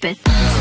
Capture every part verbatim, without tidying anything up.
stupid.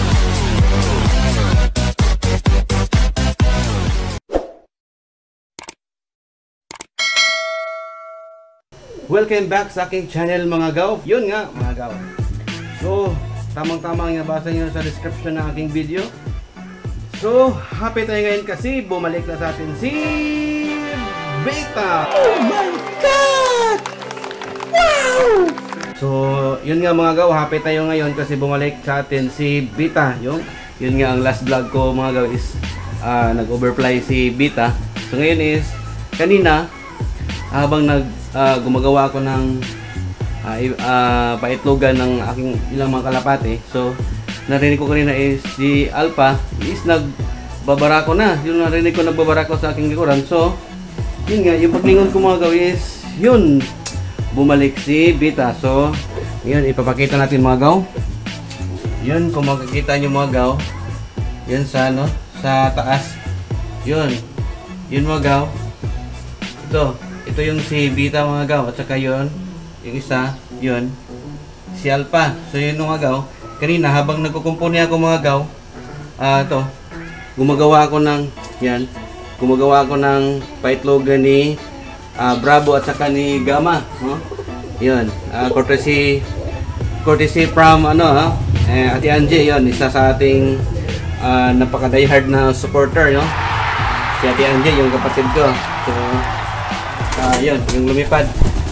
Welcome back sa aking channel mga gaw. Yun nga mga gaw. So, tamang-tama ang nabasa nyo sa description ng aking video. So, happy tayo ngayon kasi bumalik na sa atin si Beta. Oh my God! Wow! So, yun nga mga gaw, happy tayo ngayon kasi bumalik sa atin si Beta. Yung, yun nga ang last vlog ko mga gaw is uh, nag-overfly si Beta. So, ngayon is, kanina, habang nag uh, gumagawa ako ng uh, uh, paitlogan ng aking ilang mga kalapate. So, narinig ko kanina is si Alpha is nagbabarako na. Yung narinig ko nagbabarako sa aking likuran. So, yun nga, yung paglingon ko mga gaw is, yun, bumalik si Beta. So, yun, ipapakita natin mga gaw. Yun, kung makikita nyo mga gaw, yun sa, ano, sa taas. Yun, yun mga gaw. Ito, ito yung si Beta mga gaw. At saka yun, yung isa, yun, si Alpha. So, yun mga gaw. Kanina, habang nagkukumpuni ako mga gaw, ah, uh, ito, gumagawa ako ng, yan, gumagawa ako ng paitlogan ni uh, Bravo at saka ni Gamma, no? Yun, uh, courtesy, courtesy from, ano, ha, eh, Ate Angie, yun, isa sa ating uh, napaka-diehard na supporter, no? Si Ate Angie, yung kapatid ko. So, uh, yun, yung lumipad.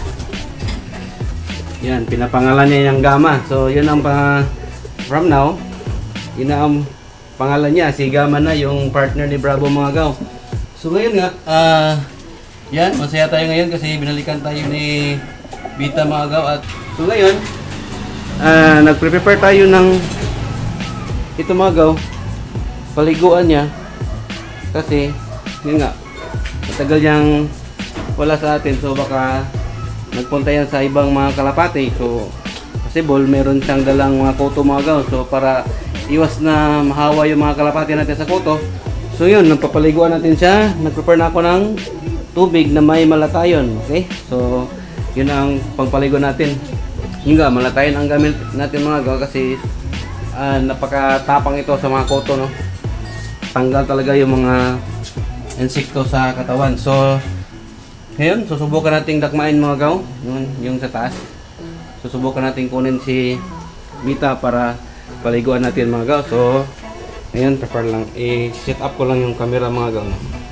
Yan, pinapangalan niya yung Gamma. So, yun ang pa... From now, yun na ang pangalan niya, si Gamma na yung partner ni Bravo mga gaw. So ngayon nga, uh, yan, masaya tayo ngayon kasi binalikan tayo ni Beta mga gaw. At so ngayon, uh, nagpre-prepare tayo ng ito mga gaw, paliguan niya. Kasi, yun nga, matagal niyang wala sa atin. So baka nagpunta yan sa ibang mga kalapate. So, possible, meron siyang dalang mga koto mga gaw. So, para iwas na mahawa yung mga kalapati natin sa koto. So, yun, nagpapaliguan natin siya. Nag-prepare na ako ng tubig na may malatayon. Okay? So, yun ang pagpaliguan natin. Yun nga, malatayon ang gamit natin mga gaw kasi uh, napakatapang ito sa mga koto, no? Tanggal talaga yung mga insekto sa katawan. So, ngayon, susubukan nating dakmain mga gaw. Yun, yung sa taas. Susubukan natin kunin si Beta para paliguan natin mga gaw. So, ngayon, prepare lang. I-set up ko lang yung camera mga gaw.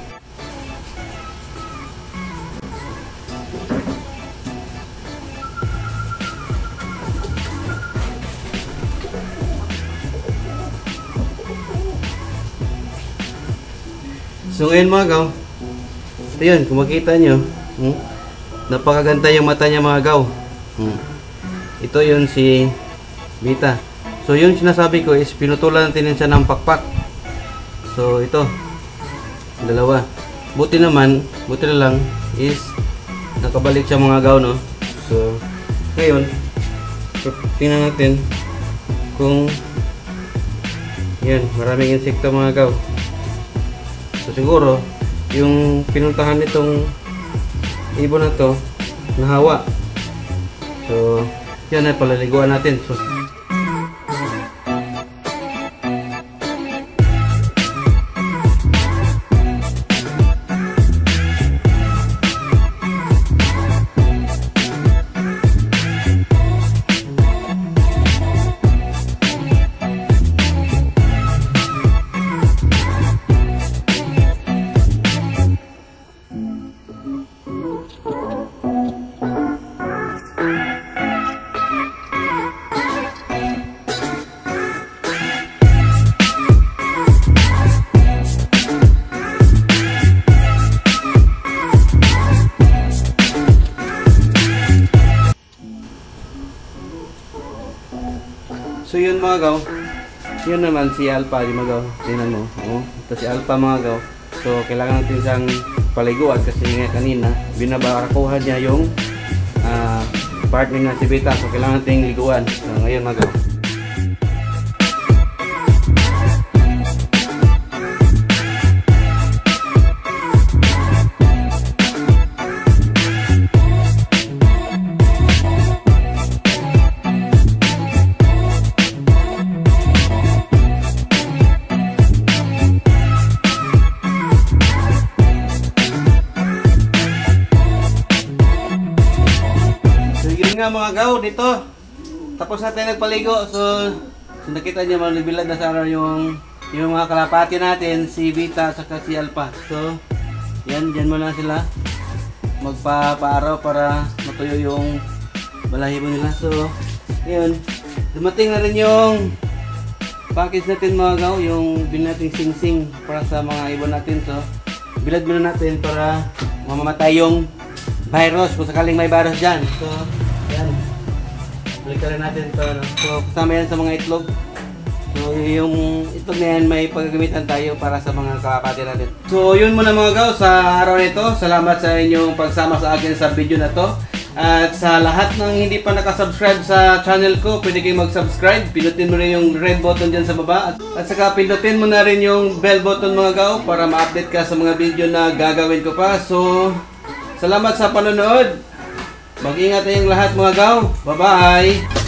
So, ngayon mga gaw. Ito yun, kung makita nyo, hmm, napakaganda yung mata niya mga gaw. Hmm. Ito yun si Beta. So yung sinasabi ko is pinutulan natin siya ng pakpak. So ito, dalawa. Buti naman, buti na lang is nakabalik siya mga gaw, no? So ngayon, tingnan natin kung yan, maraming insekto mga gaw. So siguro yung pinuntahan nitong ibon na to nahawa. So yan ay palaliguan natin. So, So yun mga gaw, yun naman si Alpha, di mga gaw, tingnan mo, oh, ito si Alpha mga gaw. So kailangan natin siyang paliguan kasi nga kanina binabarakuhan niya yung uh, partner na si Beta. So kailangan natin liguan. So ngayon mga gaw, na mga gaw dito. Tapos natin nagpaligo. So, so nakita niyo malibilad na sa araw yung yung mga kalapati natin, si Vita at si Alpha. So, yan, dyan muna sila magpapaaraw para matuyo yung balahibo nila. So, yun. Dumating na rin yung package natin mga gaw, yung bin nating sing-sing para sa mga ibon natin. So, bilad muna natin para mamamatay yung virus kung sakaling may virus dyan. So, yan. Balik rin natin ito. No? So, kasama yan sa mga itlog. So, yung itlog na yan, may paggagamitan tayo para sa mga kakapati natin. So, yun muna mga gaw sa araw nito. Salamat sa inyong pagsama sa akin sa video na to. At sa lahat ng hindi pa nakasubscribe sa channel ko, pwede kayong mag-subscribe. Pindutin mo rin yung red button dyan sa baba. At, at saka pindutin mo na rin yung bell button mga gaw para ma-update ka sa mga video na gagawin ko pa. So, salamat sa panonood. Mag-ingat tayong lahat mga gaw. Bye-bye!